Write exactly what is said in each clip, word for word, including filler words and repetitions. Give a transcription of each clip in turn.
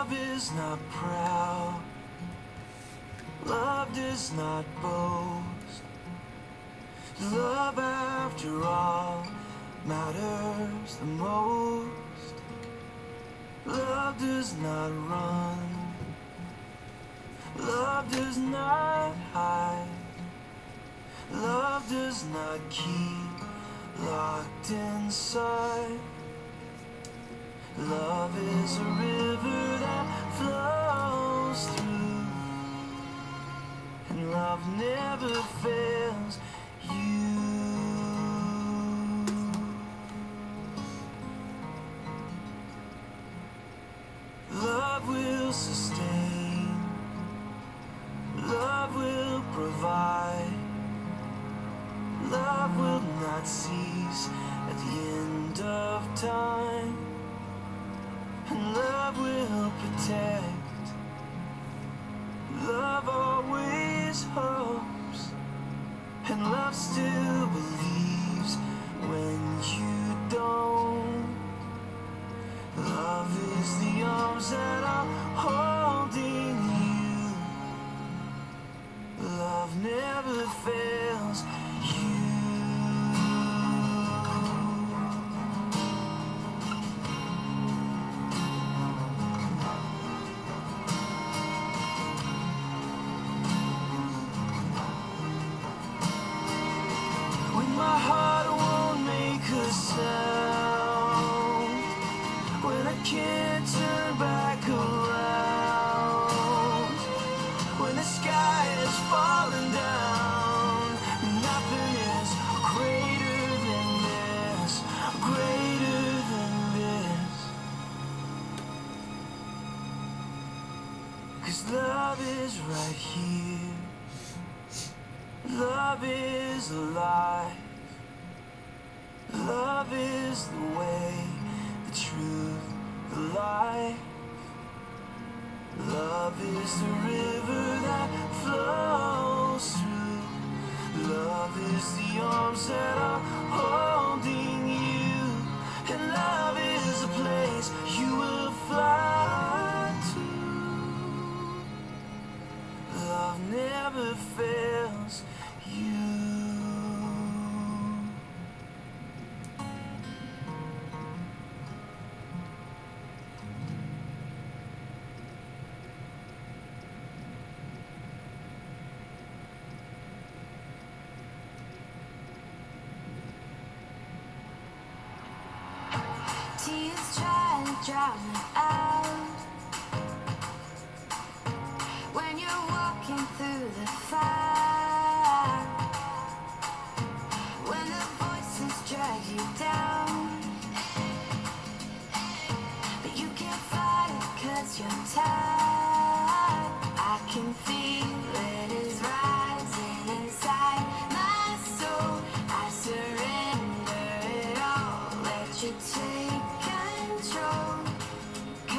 Love is not proud. Love does not boast. Love, after all, matters the most. Love does not run. Love does not hide. Love does not keep locked inside. Love is a river that flows through, and love never fails you. Love will sustain. Love will provide. Love will not cease at the end of time. And love will protect. Love always hopes. And love still believes when you don't. Love is the arms that are holding you. Love never fails you. When my heart won't make a sound, when I can't turn back around, when the sky is falling down, nothing is greater than this, greater than this. 'Cause love is right here. Love is alive. Love is the way, the truth, the life. Love is the river that flows through. Love is the arms that are holding you. And love is a place you will fly to. Love never fails you. Tears try to drown me out when you're walking through the fire, when the voices drag you down, but you can't fight it 'cause you're tired. I can feel it is rising inside my soul. I surrender it all, let you take control.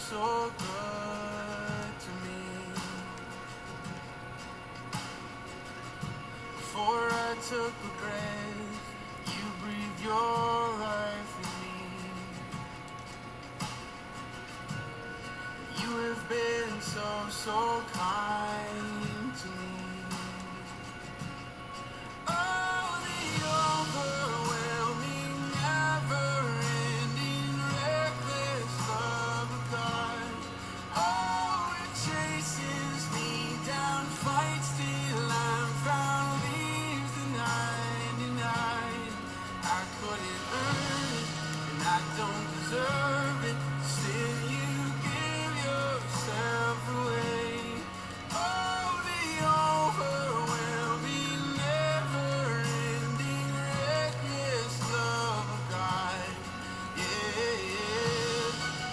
so good to me. Before I took a breath, you breathed your life in me. You have been so, so kind to me. Oh, the overwhelming, never-ending, reckless love of God. Oh, it chases me down, fights till I'm found, leaves the ninety-nine. I couldn't earn it, and I don't deserve it. Still, you give yourself away. Oh, the overwhelming, never-ending, reckless love of God. Yeah, yeah.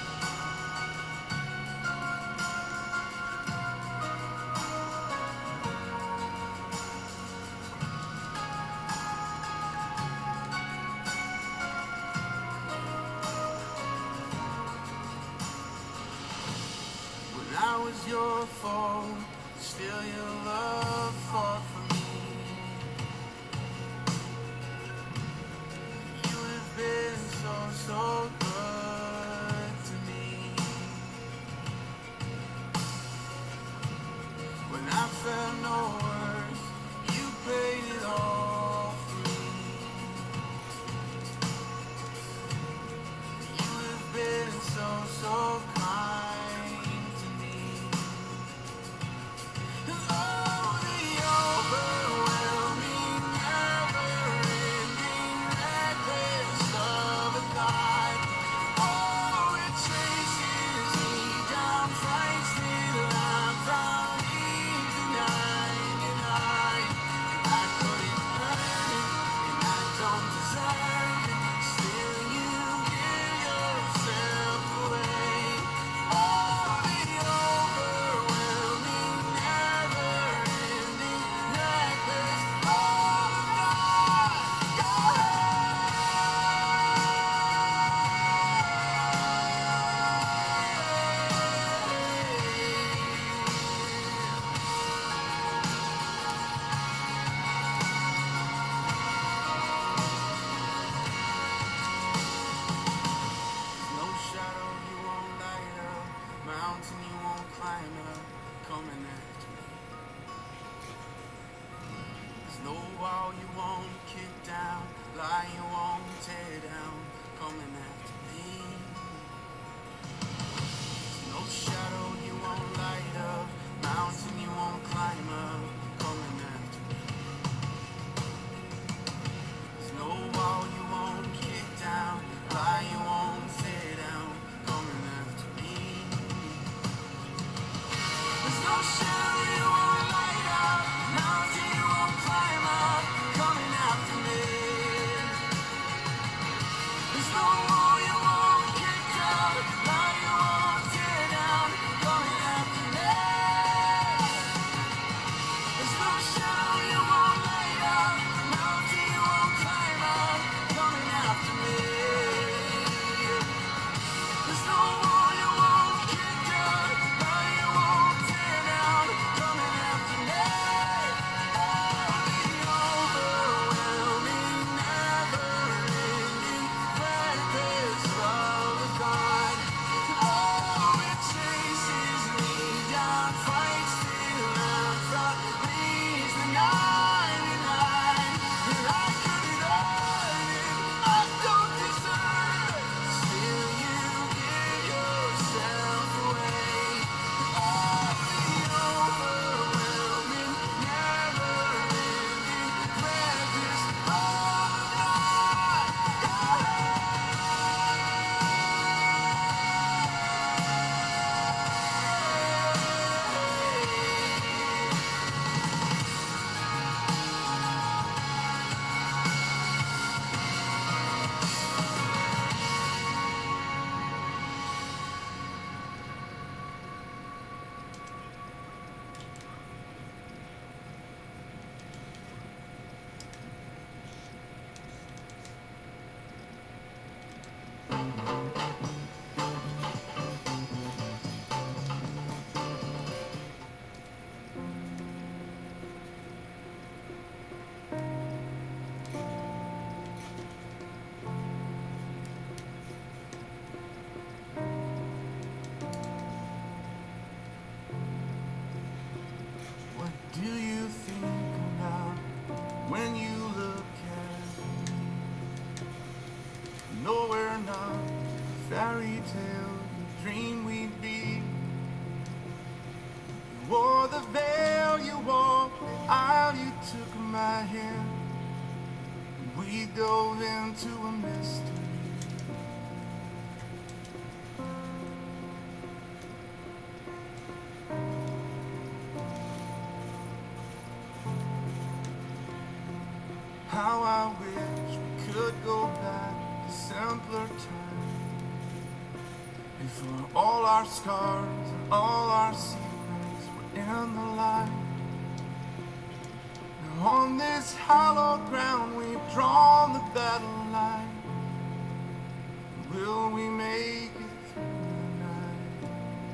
When I was your foe, still your love fought for me. You have been so, so good to me. When I felt no worth, you paid it all for me. You have been so, so kind to me. And oh, the overwhelming, never-ending, reckless love of God. Oh, it chases me down, fights till I'm found, leaves the ninety-nine. And I couldn't earn it, and I don't deserve it. Still, you give yourself away. Oh, the overwhelming, never-ending, reckless love of God. No shadow you won't light up, mountain you won't climb up, coming after me. There's no wall you won't kick down, lie you won't tear down, coming after me. There's no shadow you won't light up, mountain you won't climb up, coming after me. There's no wall you won't kick down, lie you won't tear down, coming after me. There's no shadow you won't light up, mountain you won't climb up, coming after me. There's no wall you won't kick down, lie you won't tear down, coming after me. There's no shadow you won't light up, mountain you won't climb up, coming after me. There's no wall you won't kick down, lie you won't tear down, coming after me. Oh, the overwhelming, never-ending, reckless though we're not a fairy tale you dreamed we'd be. You wore the veil, you walked the aisle, you took my hand, and we dove into a mystery. How I wish we could go back to simpler times, before all our scars and all our secrets were in the light. Now on this hallowed ground we've drawn the battle line. Will we make it through the night?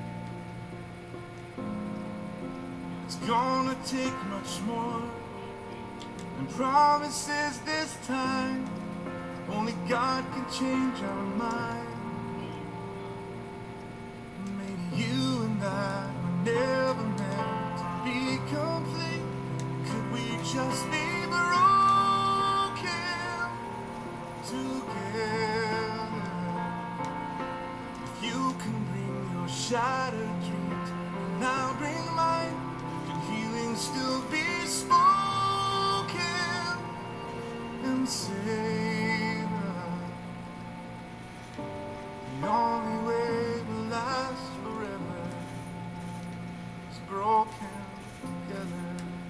It's gonna take much more and promises this time. Only God can change our mind. Maybe you and I were never meant to be complete. Could we just be broken together? If you can bring your shattered dreams, and I'll bring mine, can healing still be spoken and save us? The only way will last forever is broken together.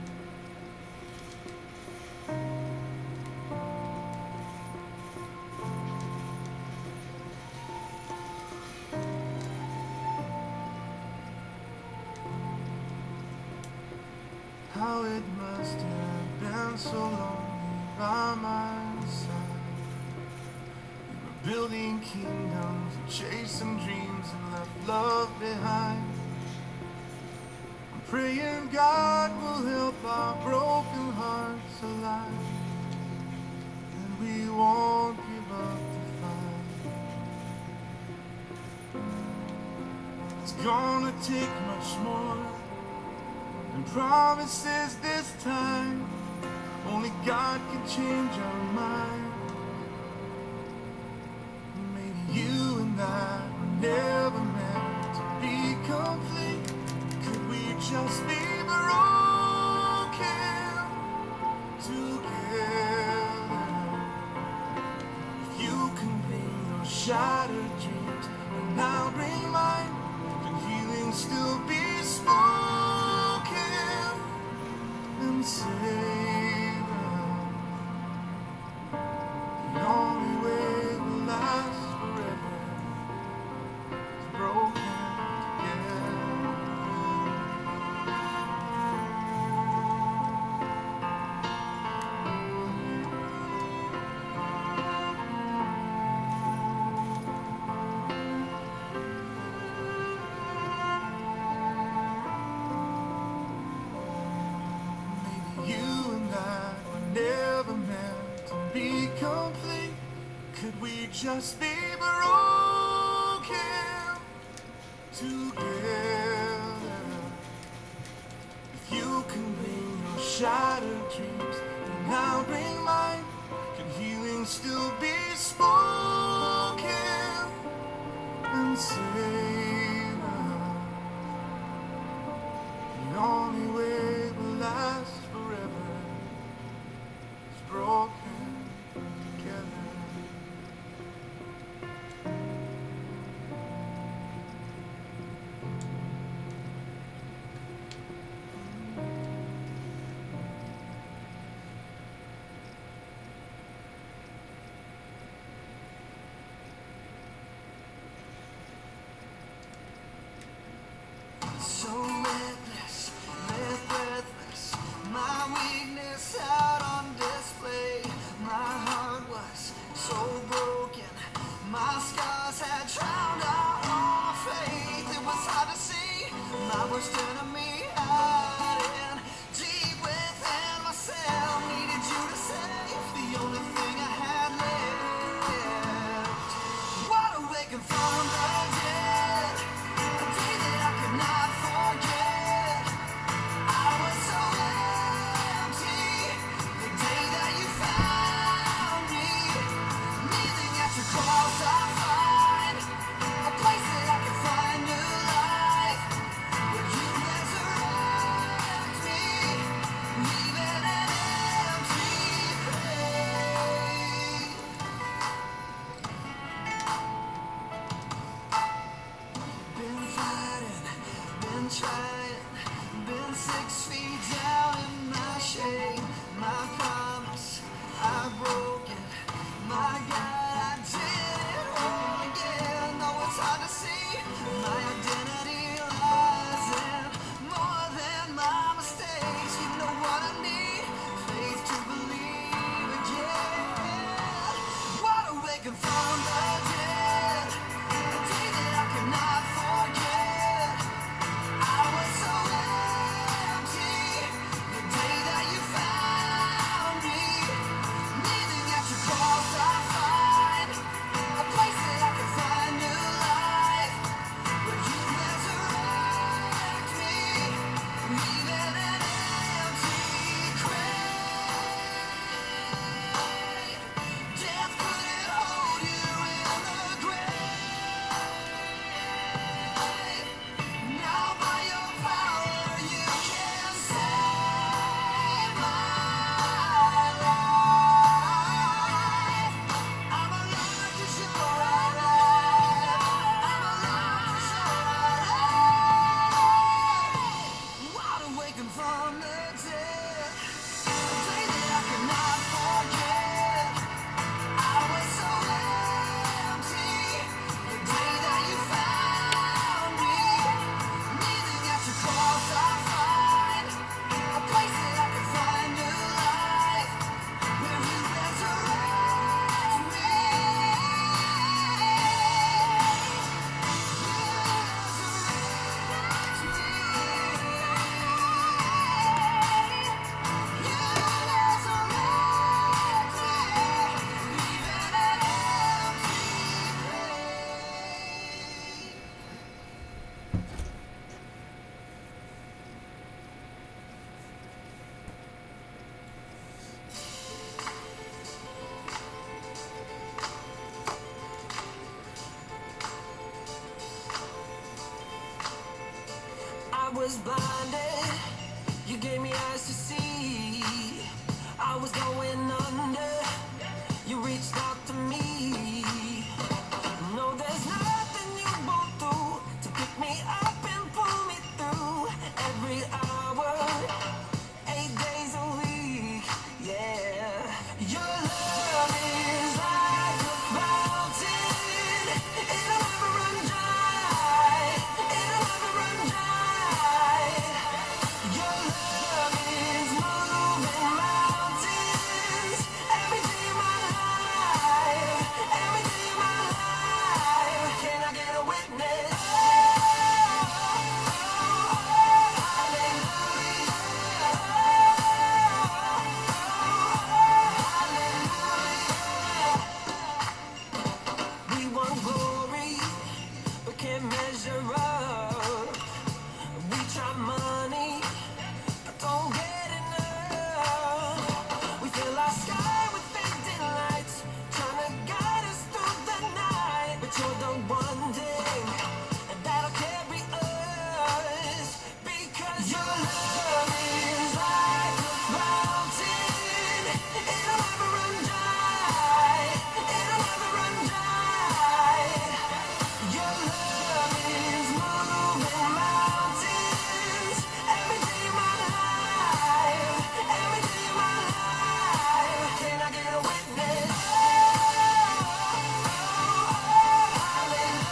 How it must have been so lonely by my side. We were building kingdoms and chasing dreams and left love behind. I'm praying God will help our broken hearts alive, and we won't give up the fight. It's gonna take much more and promises this time. Only God can change our mind. Maybe you and I were never meant to be complete. Could we just be broken together? If you can bring your shattered dreams, and I'll bring mine, can healing still be spoken and save us? The only way will last forever is broken together. You and I were never meant to be complete. Could we just be broken together? If you can bring your shattered dreams, then I'll bring mine. Can healing still be spoken and save us? The only way will last forever is broken together. was blinded, you gave me eyes to see. I was going under, you reached out to me. No, there's nothing you won't do to pick me up and pull me through. Every hour, eight days a week, yeah. Your love is like a fountain, it'll never run dry, it'll never run dry. Your love is moving mountains, every day of my life, every day of my life. Can I get a witness? We want glory, but can't measure up. We try money, but don't get enough. We fill our sky with fading lights, trying to guide us through the night. But you're the one thing that'll carry us, because your love is like a fountain, it'll never run dry, it'll never run dry. Your love is moving mountains, every day of my life, every day of my life. Can I get a witness? Hallelujah.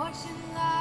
watching life.